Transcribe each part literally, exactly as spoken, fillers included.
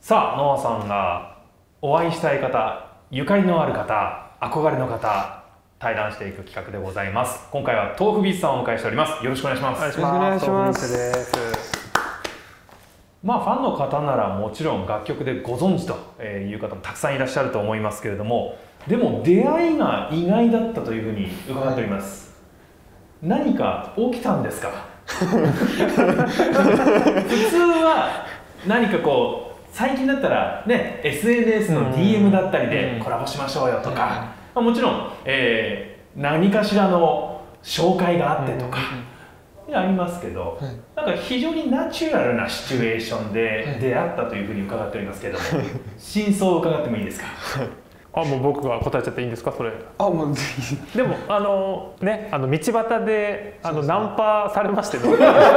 さあ、ノアさんがお会いしたい方、ゆかりのある方、憧れの方、対談していく企画でございます。今回は豆腐ビーツさんをお迎えしております。よろしくお願いします。 よろしくお願いします。 です。 まあファンの方ならもちろん楽曲でご存知という方もたくさんいらっしゃると思いますけれども、でも出会いが意外だったというふうに伺っております。はい、何か起きたんですか？普通は何かこう最近だったらね エスエヌエス の ディーエム だったりでコラボしましょうよとか、まあ、もちろん、えー、何かしらの紹介があってとかありますけど、なんか非常にナチュラルなシチュエーションで出会ったというふうに伺っておりますけれども、真相を伺ってもいいですか？ あ、もう僕が答えちゃっていいんですか、それ。 あ、もうぜひ。 でもあのね、あの道端であのナンパされましてね。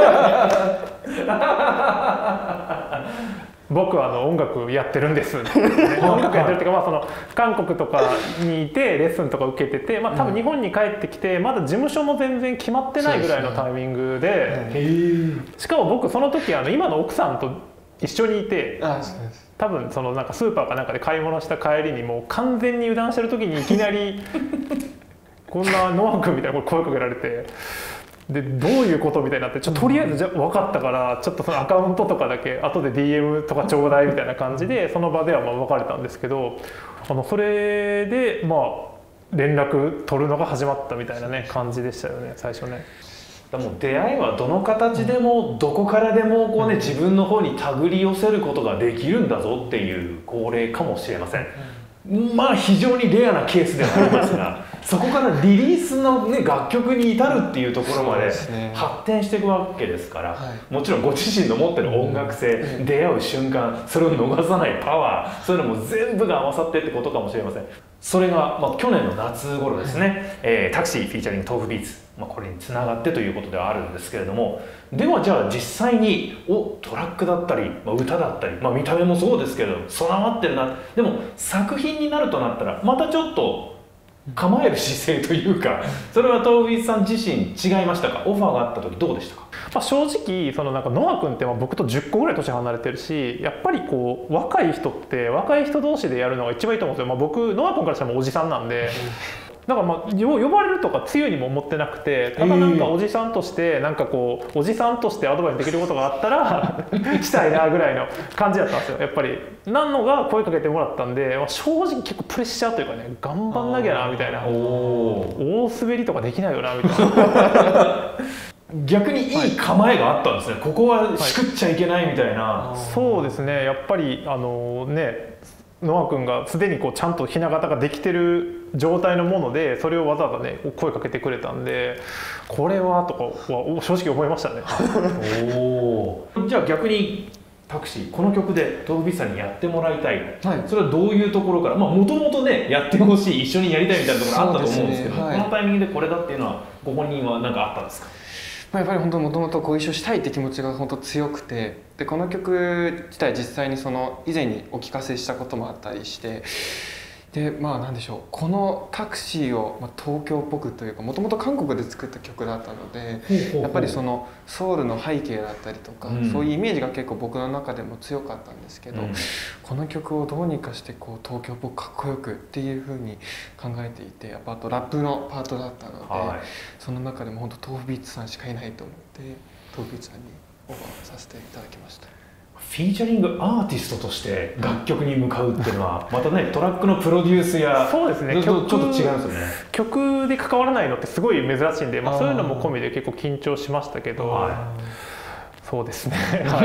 僕はあの音楽やってるんです、ね、音楽やってるっていうか、まあ、その韓国とかにいてレッスンとか受けてて、まあ、多分日本に帰ってきてまだ事務所も全然決まってないぐらいのタイミングで、しかも僕その時あの今の奥さんと一緒にいて、多分そのなんかスーパーかなんかで買い物した帰りにもう完全に油断してる時にいきなりこんなノア君みたいな声かけられて。でどういうことみたいになって、ちょっととりあえずじゃ分かったからちょっとそのアカウントとかだけ後で ディーエム とかちょうだいみたいな感じでその場ではまあ別れたんですけど、あのそれでまあ連絡取るのが始まったみたいなね感じでしたよね、最初ね。 もう出会いはどの形でもどこからでもこう、ね、自分の方に手繰り寄せることができるんだぞっていう号令かもしれません。まあ非常にレアなケースではありますがそこからリリースの、ね、楽曲に至るっていうところまで発展していくわけですから、はい、もちろんご自身の持ってる音楽性、うん、出会う瞬間それを逃さないパワー、そういうのも全部が合わさってってことかもしれません。それが、まあ、去年の夏頃ですね、えー、タクシーフィーチャリング豆腐ビーツ、まあ、これにつながってということではあるんですけれども、ではじゃあ実際におトラックだったり、まあ、歌だったり、まあ、見た目もそうですけど備わってるな、でも作品になるとなったらまたちょっと構える姿勢というか、それは豆腐ビーツさん自身違いましたか？オファーがあった時どうでしたか？ まあ正直そのなんかノア君ってまあ僕とじゅっこぐらい年離れてるし、やっぱりこう若い人って若い人同士でやるのが一番いいと思うんですよ。まあ、僕ノア君からしたらもうおじさんなんで。だからまあ呼ばれるとか強いにも思ってなくて、ただなんかおじさんとしてなんかこうおじさんとしてアドバイスできることがあったらしたいなぐらいの感じだったんですよ。やっぱりなんのが声かけてもらったんで、まあ、正直結構プレッシャーというかね、頑張んなきゃなみたいな、大滑りとかできないよなみたいな。 逆にいい構えがあったんですね、はい、ここはしくっちゃいけないみたいな、 はい、そうですね、やっぱりあのねノア君がすでにこうちゃんとひな形ができてる状態のもので、それをわざわざね声かけてくれたんで、これはとかは正直思いましたね。 おー、じゃあ逆にタクシーこの曲で豆腐ビーツさんにやってもらいたい、はい、それはどういうところから、まあもともとねやってほしい、一緒にやりたいみたいなところあったと思うんですけど、ね、はい、このタイミングでこれだっていうのはご本人は何かあったんですか？ まあやっぱり本当もともとご一緒したいって気持ちが本当強くて、でこの曲自体実際にその以前にお聞かせしたこともあったりして、でまあ何でしょう、このタクシーを、まあ、東京っぽくというか、もともと韓国で作った曲だったので、やっぱりそのソウルの背景だったりとか、うん、そういうイメージが結構僕の中でも強かったんですけど、うん、この曲をどうにかしてこう東京っぽくかっこよくっていうふうに考えていて、やっぱあとラップのパートだったので、はい、その中でも本当豆腐ビーツさんしかいないと思って豆腐ビーツさんにオファーさせていただきました。 フィーチャリングアーティストとして楽曲に向かうっていうのはまたね、トラックのプロデュースやそうですね、 ちょっと違うんですよね。 曲で関わらないのってすごい珍しいんで、まあ、そういうのも込みで結構緊張しましたけど、はい、そうですね、はい、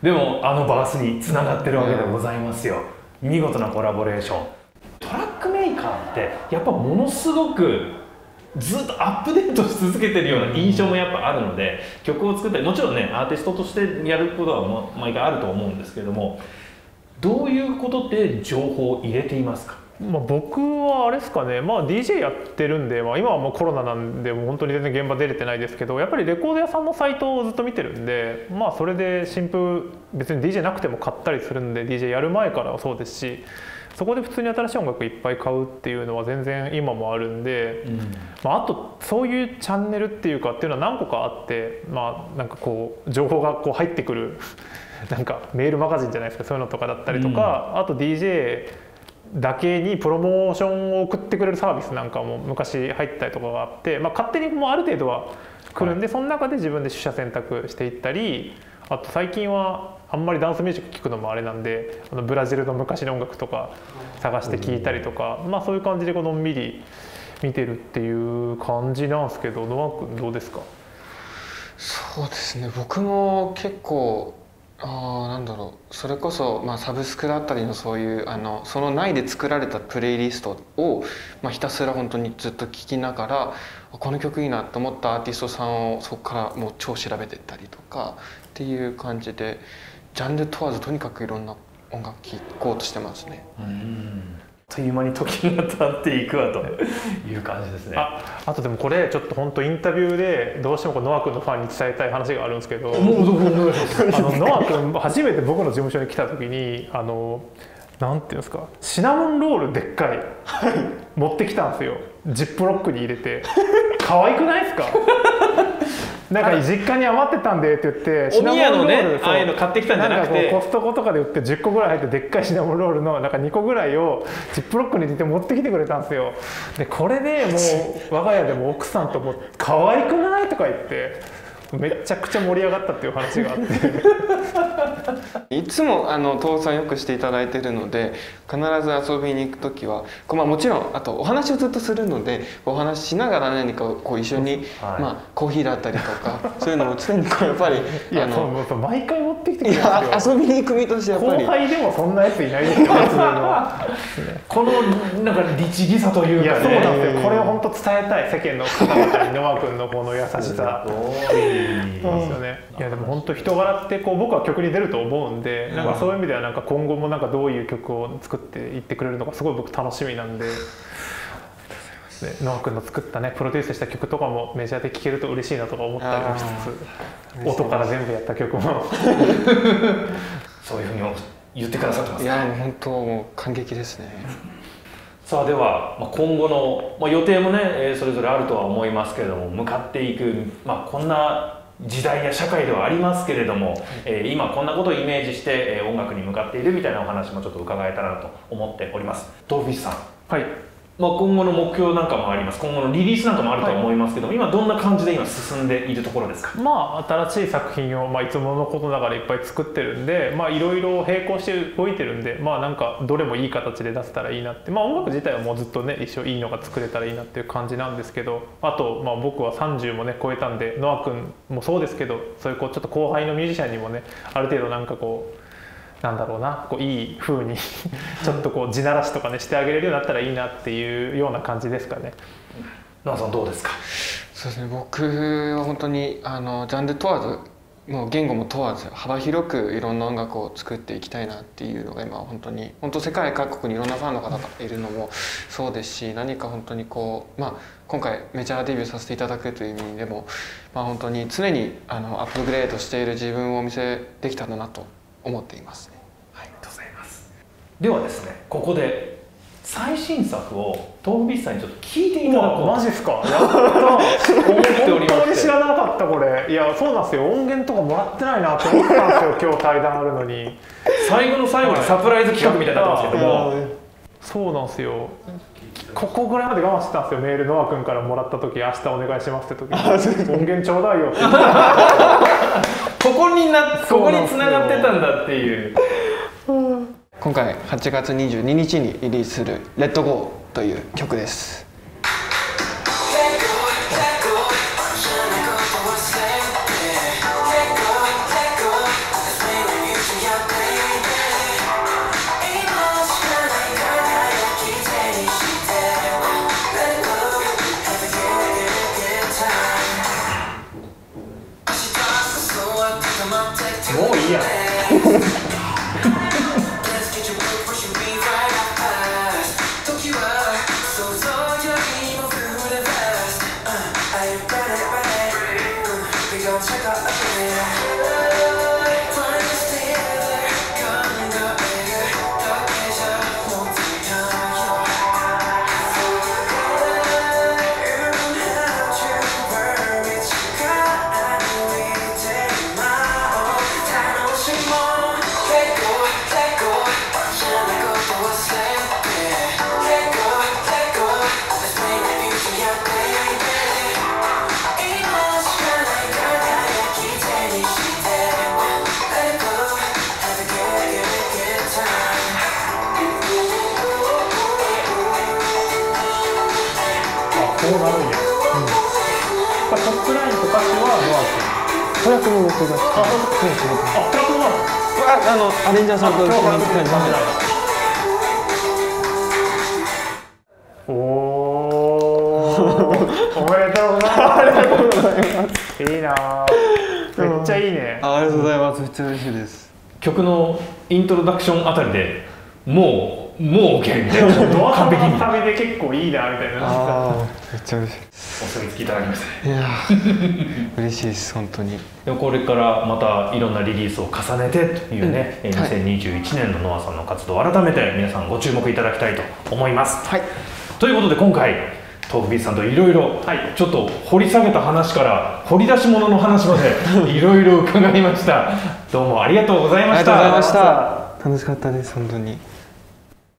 でもあのバースにつながってるわけでございますよ。見事なコラボレーション。トラックメーカーってやっぱものすごくずっとアップデートし続けてるような印象もやっぱあるので、曲を作ったりもちろんねアーティストとしてやることは毎回あると思うんですけれども、どういうことで情報を入れていますか？ まあ僕はあれですかね、まあ、ディージェー やってるんで、まあ、今はもうコロナなんでもう本当に全然現場出れてないですけど、やっぱりレコード屋さんのサイトをずっと見てるんで、まあそれで新譜別に ディージェー なくても買ったりするんで、 ディージェー やる前からはそうですし、そこで普通に新しい音楽いっぱい買うっていうのは全然今もあるんで、うん、まあ、あとそういうチャンネルっていうかっていうのは何個かあって、まあなんかこう情報がこう入ってくるなんかメールマガジンじゃないですか、そういうのとかだったりとか、うん、あと ディージェー だけにプロモーションを送ってくれるサービスなんかも昔入ったりとかがあって、まあ、勝手にもうある程度は来るんで、その中で自分で取捨選択していったり、あと最近はあんまりダンスミュージック聴くのもあれなんで、あのブラジルの昔の音楽とか探して聴いたりとか、まあ、そういう感じでこうのんびり見てるっていう感じなんですけど、ノア君どうですか？ そうですね、僕も結構あなんだろう、それこそ、まあ、サブスクだったりのそういうあのその内で作られたプレイリストを、まあ、ひたすら本当にずっと聴きながら、この曲いいなと思ったアーティストさんをそこからもう超調べてったりとかっていう感じで、ジャンル問わずとにかくいろんな音楽聴こうとしてますね。 うん、あっという間に時が経っていくわという感じですね。 あ, あとでもこれちょっと本当インタビューでどうしてもノア君のファンに伝えたい話があるんですけど、 もうどうもお願いします。 あのノア君初めて僕の事務所に来た時にあのなんていうんですか、シナモンロールでっかい持ってきたんですよ。ジップロックに入れて。可愛くないですか？なんか実家に余ってたんでって言ってシナモンロール、お宮のね、ああいうの買ってきたんじゃなくて、 なんかこうコストコとかで売ってじゅっこぐらい入ってでっかいシナモンロールのなんかにこぐらいをジップロックに入れて持ってきてくれたんですよ。でこれでもう我が家でも奥さんとも可愛くないとか言ってめちゃくちゃ盛り上がったっていう話があっていつもあの倒産よくしていただいているので、必ず遊びに行く時はこう、まあ、もちろんあとお話をずっとするのでお話ししながら何かこう一緒に、はい、まあ、コーヒーだったりとかそういうのを常にこうやっぱりいやあのそう毎回持ってきてくれるんですよ。遊びに行く身としてやっぱり後輩でもそんなやついないですよね。 このなんか律儀さというか、ね、 いやそうなんですよ。これを本当伝えたい世間の方々にノア君のこの優しさですよね。いやでも本当人柄ってこう僕は曲に出ると思うんで、なんかそういう意味ではなんか今後もなんかどういう曲を作っていってくれるのかすごい僕楽しみなんで、ノア君の作ったねプロデュースした曲とかもメジャーで聴けると嬉しいなとか思ったりもしつつ、音から全部やった曲もそういうふうに言ってくださってますね。 いや本当もう感激ですね。 さあでは今後の、まあ、予定もねそれぞれあるとは思いますけれども、向かっていく、まあ、こんな時代や社会ではありますけれども、えー、今こんなことをイメージして、えー、音楽に向かっているみたいなお話もちょっと伺えたらなと思っております。トーフィッシュさん、 はい、 まあ、今後の目標なんかもあります。今後のリリースなんかもあるとは思いますけども、はい、今どんな感じで今進んでいるところですか？ まあ新しい作品を、まあ、いつものことながらいっぱい作ってるんで、まあいろいろ並行して動いてるんで、まあなんかどれもいい形で出せたらいいなって、まあ音楽自体はもうずっとね一緒いいのが作れたらいいなっていう感じなんですけど、あとまあ僕はさんじゅうもね超えたんで、ノア君もそうですけど、そういうこうちょっと後輩のミュージシャンにもねある程度なんかこうなんだろうな、こういい風にちょっとこう地ならしとかねしてあげれるようになったらいいなっていうような感じですかね。 ノアさんどうですか？ そうですね、僕は本当にあのジャンル問わず、もう言語も問わず幅広くいろんな音楽を作っていきたいなっていうのが今本当に本当世界各国にいろんなファンの方がいるのもそうですし、何か本当にこう、まあ、今回メジャーデビューさせていただくという意味でも、まあ、本当に常にあのアップグレードしている自分をお見せできたらなと思っていますね。 はい、ありがとうございます。ではですね、ここで最新作をトーフィッシュさんにちょっと聞いていただこう。 マジっすか？やった思っておりまして、 本当に知らなかったこれ。いやそうなんですよ、音源とかもらってないなと思ったんですよ今日対談あるのに。 最後の最後にサプライズ企画みたいになってますけども、 そうなんですよ。ここぐらいまで我慢してたんですよ。メールノア君からもらった時、明日お願いしますって時に音源ちょうだいよってここになここに繋がってたんだっていう。 今回はちがつにじゅうににちにリリースする「レッドゴー」という曲です。 もういいやんぱトップラインと歌詞はどうやってトラックも僕があ、トラックもああのアレンジャーさんと一緒におおおめでとうございますありがとうございますいいなめっちゃいいねあありがとうございますめっちゃ嬉しいです曲のイントロダクションあたりでもうもう OK みたいなドア完璧にの旅で結構いいなみたいなああめっちゃ嬉しいお墨付きいただきましたいや嬉しいです本当にでもこれからまたいろんなリリースを重ねてというね、うん、にせんにじゅういちねんのノアさんの活動を改めて皆さんご注目いただきたいと思います、 はい、 ということで今回豆腐ビーツさんといろいろちょっと掘り下げた話から掘り出し物の話までいろいろ伺いましたどうもありがとうございましたありがとうございました楽しかったです本当に